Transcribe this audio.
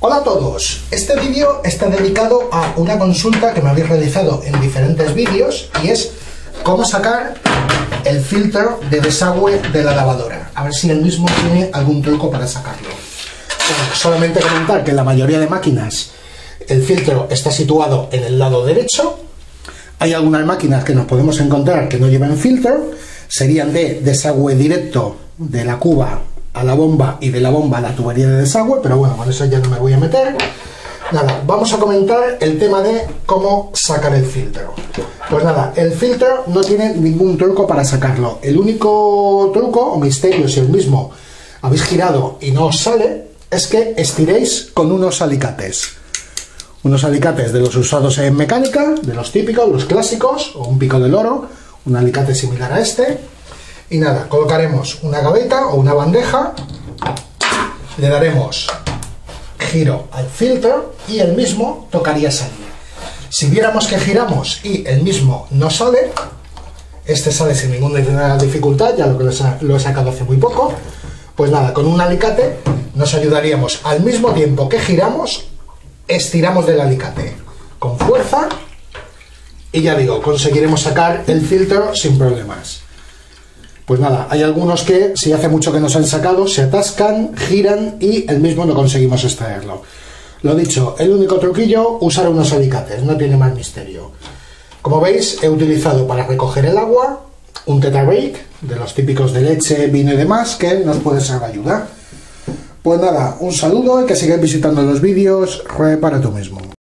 Hola a todos, este vídeo está dedicado a una consulta que me habéis realizado en diferentes vídeos y es cómo sacar el filtro de desagüe de la lavadora. A ver si el mismo tiene algún truco para sacarlo. Bueno, solamente comentar que en la mayoría de máquinas el filtro está situado en el lado derecho. Hay algunas máquinas que nos podemos encontrar que no llevan filtro, serían de desagüe directo de la cuba a la bomba y de la bomba a la tubería de desagüe, pero bueno, con eso ya no me voy a meter. Nada, vamos a comentar el tema de cómo sacar el filtro. Pues nada, el filtro no tiene ningún truco para sacarlo. El único truco o misterio, si el mismo habéis girado y no os sale, es que estiréis con unos alicates. Unos alicates de los usados en mecánica, de los típicos, los clásicos, o un pico de loro, un alicate similar a este. Y nada, colocaremos una gaveta o una bandeja, le daremos giro al filtro y el mismo tocaría salir. Si viéramos que giramos y el mismo no sale, este sale sin ninguna dificultad, ya lo he sacado hace muy poco, pues nada, con un alicate nos ayudaríamos al mismo tiempo que giramos, estiramos del alicate con fuerza y ya digo, conseguiremos sacar el filtro sin problemas. Pues nada, hay algunos que, si hace mucho que nos han sacado, se atascan, giran y el mismo no conseguimos extraerlo. Lo dicho, el único truquillo, usar unos alicates, no tiene más misterio. Como veis, he utilizado para recoger el agua un Tetra Pak, de los típicos de leche, vino y demás, que nos puede ser de ayuda. Pues nada, un saludo y que sigáis visitando los vídeos, repara tú mismo.